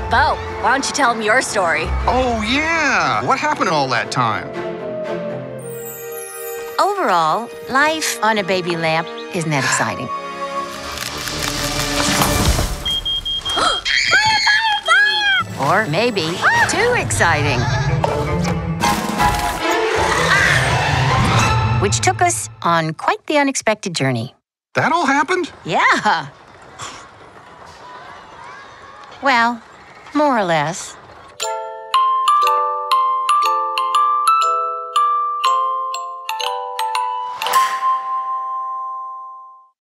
Bo, why don't you tell them your story? Oh, yeah! What happened all that time? Overall, life on a baby lamp isn't that exciting. Or maybe too exciting. Which took us on quite the unexpected journey. That all happened? Yeah. Well, more or less.